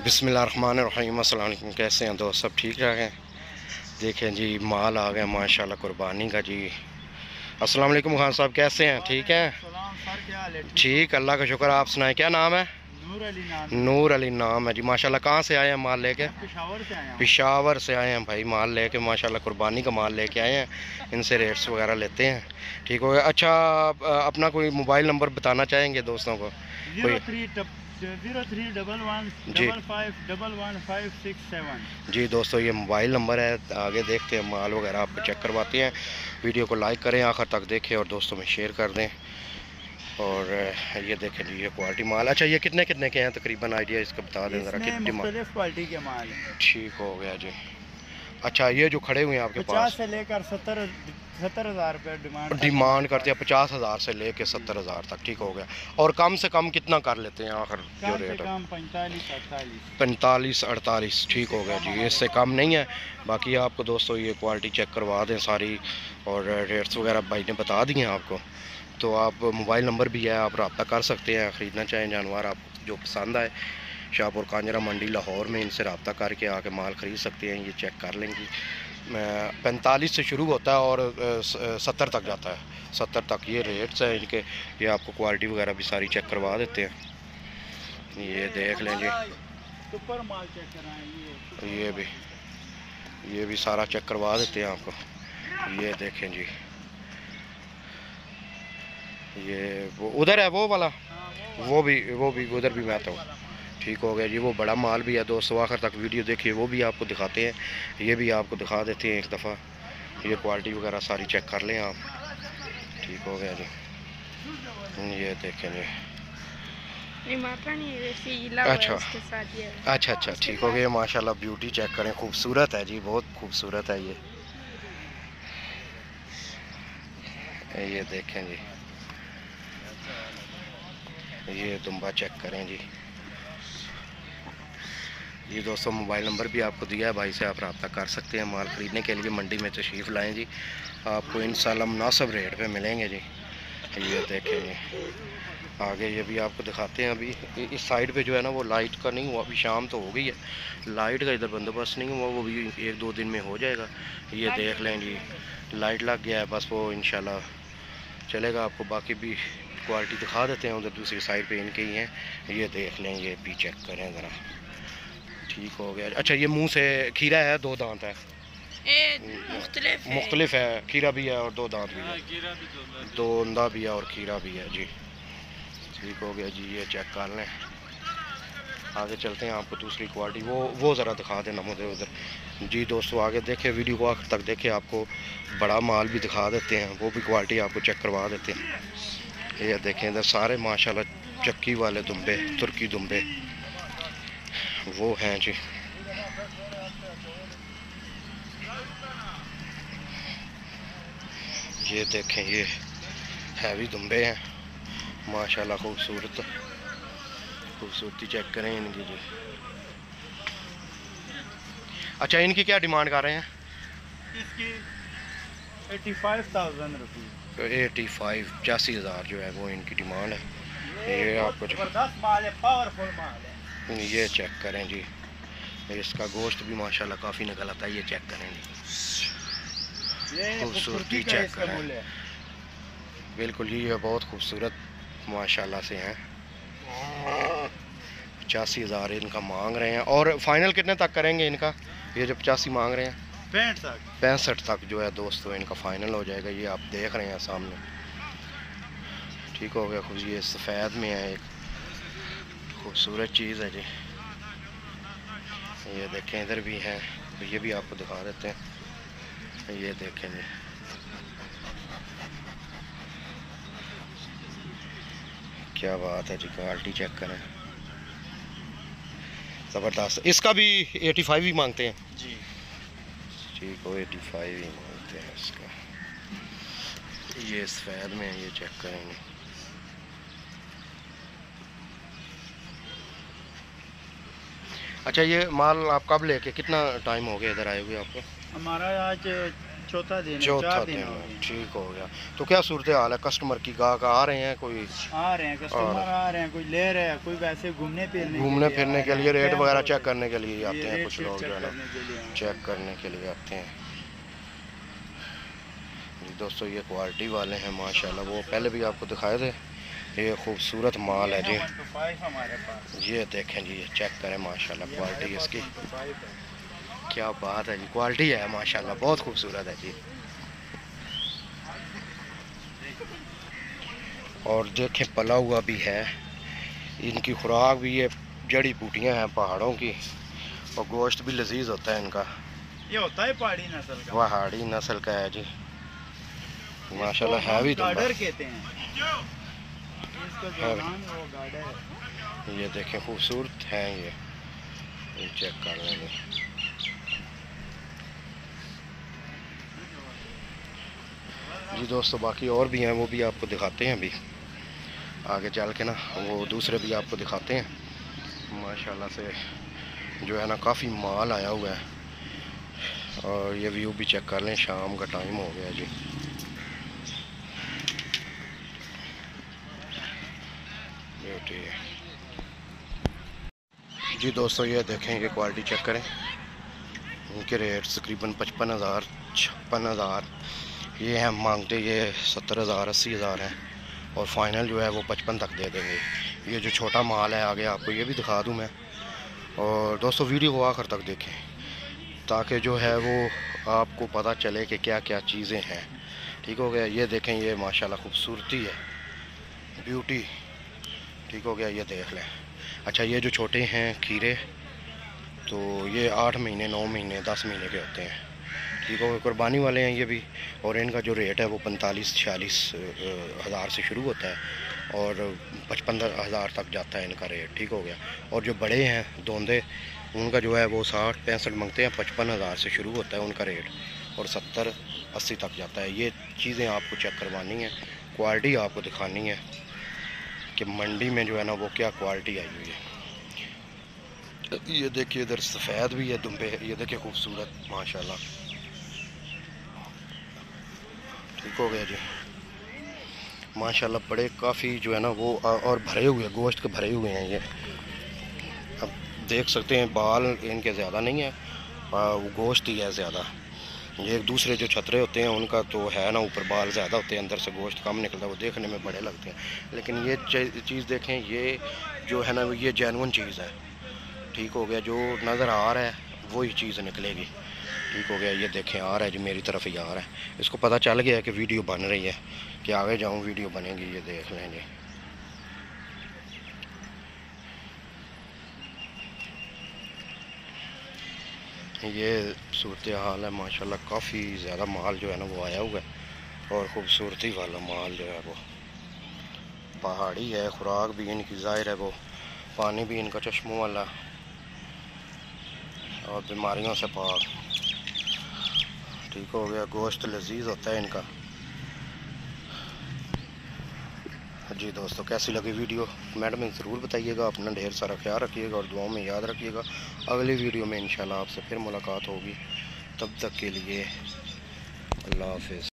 बिस्मिल्लाहिर्रहमानिर्रहीम। अस्सलाम वालेकुम। कैसे हैं दोस्त? सब ठीक हैं? देखें जी, माल आ गया माशाल्लाह कुर्बानी का जी। अस्सलाम वालेकुम खान साहब, कैसे हैं? ठीक हैं? ठीक, अल्लाह का शुक्र। आप सुनाएं, क्या नाम है? नूर अली नाम है जी। माशाल्लाह, कहाँ से आए हैं माल लेके? पेशावर से आए हैं भाई माल लेके। माशाल्लाह कुर्बानी का माल लेके आए हैं। इनसे रेट्स वगैरह लेते हैं। ठीक हो गया। अच्छा, अपना कोई मोबाइल नंबर बताना चाहेंगे दोस्तों को? कोई 0311551156 जी दोस्तों, ये मोबाइल नंबर है। आगे देखते हैं माल वगैरह आपको चेक करवाते हैं। वीडियो को लाइक करें, आखिर तक देखें और दोस्तों में शेयर कर दें। और ये देखें जी, ये क्वालिटी माल। अच्छा, ये कितने कितने के हैं तकरीबन? आइडिया इसका बता दें ज़रा। कितनी मुख्तलिफ क्वालिटी के माल हैं। ठीक हो गया जी। अच्छा, ये जो खड़े हुए हैं आपके 50 पास, से लेकर 70,000 रुपये डिमांड करते हैं 50,000 से लेके 70,000 तक। ठीक हो गया। और कम से कम कितना कर लेते हैं आखिर जो रेट है? 45 48। ठीक हो गया जी, इससे कम नहीं है। बाकी आपको दोस्तों ये क्वालिटी चेक करवा दें सारी, और रेट्स वगैरह भाई ने बता दिए हैं आपको। तो आप मोबाइल नंबर भी है, आप रब्ता कर सकते हैं। ख़रीदना चाहें जानवर आपको जो पसंद आए, शाहपुर कांजरा मंडी लाहौर में इनसे रब्ता करके आके माल ख़रीद सकते हैं। ये चेक कर लेंगी। 45 से शुरू होता है और 70 तक जाता है। 70 तक ये रेट्स हैं इनके। ये आपको क्वालिटी वगैरह भी सारी चेक करवा देते हैं। ये देख लें जी, सुपर माल चेक कराएं। ये भी सारा चेक करवा देते हैं आपको। ये देखें जी, ये वो उधर है वो वाला, वो भी उधर भी मैं आता हूँ। ठीक हो गया जी। वो बड़ा माल भी है दोस्तों, आखिर तक वीडियो देखिए, वो भी आपको दिखाते हैं। ये भी आपको दिखा देते हैं एक दफ़ा। ये क्वालिटी वगैरह सारी चेक कर लें आप। ठीक हो गया जी। ये देखें जी। अच्छा, ठीक हो गया। माशाल्लाह ब्यूटी चेक करें, खूबसूरत है जी, बहुत खूबसूरत है ये देखें जी। ये दुम्बा चेक करें जी। ये दोस्तों मोबाइल नंबर भी आपको दिया है, भाई से आप रब्ता कर सकते हैं। माल ख़रीदने के लिए मंडी में तशरीफ़ लाएँ जी, आपको इंशाल्लाह मुनासिब रेट पे मिलेंगे जी। ये देखें जी, आगे ये भी आपको दिखाते हैं। अभी इस साइड पे जो है ना, वो लाइट का नहीं हुआ, अभी शाम तो हो गई है, लाइट का इधर बंदोबस्त नहीं हुआ, वो भी 1-2 दिन में हो जाएगा। ये देख लें जी, लाइट लग गया है, बस वो इंशाल्लाह चलेगा। आपको बाकी भी क्वालिटी दिखा देते हैं, उधर दूसरी साइड पे इनके ही हैं। ये देख लें, ये भी चेक करें ज़रा। ठीक हो गया। अच्छा, ये मुंह से खीरा है, 2 दांत है? मुख्तलिफ है, खीरा भी है और 2 दांत भी है, 2 अंदा भी है और खीरा भी है जी। ठीक हो गया जी, ये चेक कर लें। आगे चलते हैं, आपको दूसरी क्वालिटी वो ज़रा दिखा देना मुझे उधर जी। दोस्तों आगे देखें, वीडियो को आखिर तक देखें, आपको बड़ा माल भी दिखा देते हैं, वो भी क्वालिटी आपको चेक करवा देते हैं। ये देखें, इधर सारे माशाल्लाह चक्की वाले दुम्बे, तुर्की दुम्बे वो हैं जी। ये देखें, ये हैवी दुम्बे हैं माशाल्लाह, खूबसूरती चेक करें इनकी जी। अच्छा, इनकी क्या डिमांड कर रहे हैं? इसकी 85,000 रुपये। 85,000 जो है वो इनकी डिमांड है। ये आपको जबरदस्त माल है, पावरफुल माल है। ये चेक करें जी, इसका गोश्त भी माशाल्लाह काफ़ी निकल आता है। ये चेक करें जी, खूबसूरती चेक करें। बिल्कुल, ये बहुत खूबसूरत माशाल्लाह से हैं। 85,000 इनका मांग रहे हैं। और फाइनल कितने तक करेंगे इनका? ये जो 85 मांग रहे हैं, 65 तक जो है दोस्तों इनका फ़ाइनल हो जाएगा। ये आप देख रहे हैं सामने। ठीक हो गया। खुद ये सफ़ेद में है, एक खूबसूरत चीज़ है जी। ये देखें, इधर भी हैं, तो ये भी आपको दिखा देते हैं। ये देखें जी, क्या बात है जी, क्वालिटी चेक करें, ज़बरदस्त। इसका भी 85 ही मांगते हैं जी। ठीक हो, 85 ही मांगते हैं इसका। ये सफ़ेद में है, ये चेक करेंगे। अच्छा, ये माल आप कब लेके, कितना टाइम हो गया इधर आए हुए आपको? हमारा आज चौथा दिन है, चौथा 4 दिन दिन हो है, गए। ठीक हो गया। तो क्या सूरत हाल है कस्टमर की? गाहक आ रहे हैं कोई? आ रहे हैं कस्टमर, आ रहे हैं, कोई ले रहे हैं, कोई वैसे घूमने फिरने के लिए रेट वगैरह चेक करने के लिए आते ये हैं रेट कुछ लोग, जो है ना चेक करने के लिए आते हैं जी। दोस्तों ये क्वालिटी वाले हैं माशाल्लाह, वो पहले भी आपको दिखाए थे। ये खूबसूरत माल है जी, हमारे पास। ये देखें जी, ये चेक करें माशाल्लाह क्वालिटी इसकी, क्या बात है जी, क्वालिटी है माशाल्लाह, बहुत खूबसूरत है जी। और देखें पला हुआ भी है, इनकी खुराक भी ये जड़ी बूटियां हैं पहाड़ों की, और गोश्त भी लजीज होता है इनका। ये होता है पहाड़ी नस्ल का, पहाड़ी नस्ल का है जी माशाल्लाह, है भी गार्डर कहते हैं इसका, जो नाम है वो गार्डर है। ये देखें खूबसूरत है ये चेक कर लेंगे जी। दोस्तों बाकी और भी हैं, वो भी आपको दिखाते हैं अभी आगे चल के ना, वो दूसरे भी आपको दिखाते हैं माशाल्लाह से, जो है ना काफ़ी माल आया हुआ है। और ये व्यू भी चेक कर लें, शाम का टाइम हो गया जी। जी दोस्तों ये देखें, ये क्वालिटी चेक करें, इनके रेट तकरीबन 55,000 56,000, ये हैं मांगते ये 70,000 80,000 हैं, और फाइनल जो है वो 55 तक दे देंगे। ये जो छोटा माल है आगे आपको ये भी दिखा दूं मैं। और दोस्तों वीडियो को आखिर तक देखें ताकि जो है वो आपको पता चले कि क्या क्या चीज़ें हैं, ठीक हो गया। ये देखें, ये माशाल्लाह खूबसूरती है, ब्यूटी, ठीक हो गया, ये देख लें। अच्छा ये जो छोटे हैं खीरे, तो ये 8 महीने 9 महीने 10 महीने के होते हैं, ठीक हो गए, कुर्बानी वाले हैं ये भी। और इनका जो रेट है वो 45-46 हज़ार से शुरू होता है और 55,000 तक जाता है इनका रेट, ठीक हो गया। और जो बड़े हैं दोंदे, उनका जो है वो 60-65 मांगते हैं, 55,000 से शुरू होता है उनका रेट, और 70-80 तक जाता है। ये चीज़ें आपको चेक करवानी है, क्वालिटी आपको दिखानी है कि मंडी में जो है ना वो क्या क्वालिटी आई हुई है। ये देखिए इधर सफ़ेद भी है दुम्बे, ये देखिए खूबसूरत माशाल्लाह, ठीक हो गया जी माशाल्लाह। बड़े काफ़ी जो है ना वो और भरे हुए, गोश्त के भरे हुए हैं ये, अब देख सकते हैं बाल इनके ज़्यादा नहीं है, वो गोश्त ही है ज़्यादा। ये एक दूसरे जो छतरे होते हैं उनका तो है ना ऊपर बाल ज़्यादा होते हैं, अंदर से गोश्त कम निकलता है, वो देखने में बड़े लगते हैं। लेकिन ये चीज़ देखें, ये जो है ना ये जेन्युइन चीज़ है, ठीक हो गया। जो नज़र आ रहा है वही चीज़ निकलेगी, ठीक हो गया। ये देखें आ रहा है जी, मेरी तरफ ही आ रहा है, इसको पता चल गया है कि वीडियो बन रही है, कि आगे जाऊँ वीडियो बनेगी, ये देख लेंगे। ये सूरत हाल है माशाल्लाह, काफ़ी ज़्यादा माल जो है ना वो आया हुआ है, और ख़ूबसूरती वाला माल जो है वो पहाड़ी है, खुराक भी इनकी ज़ाहिर है वो, पानी भी इनका चश्मों वाला, और बीमारियों से पाक, ठीक हो गया। गोश्त लजीज होता है इनका जी। दोस्तों कैसी लगी वीडियो कमेंट में ज़रूर बताइएगा, अपना ढेर सारा ख्याल रखिएगा और दुआओं में याद रखिएगा। अगली वीडियो में इंशाल्लाह आपसे फिर मुलाकात होगी, तब तक के लिए अल्लाह हाफ़िज़।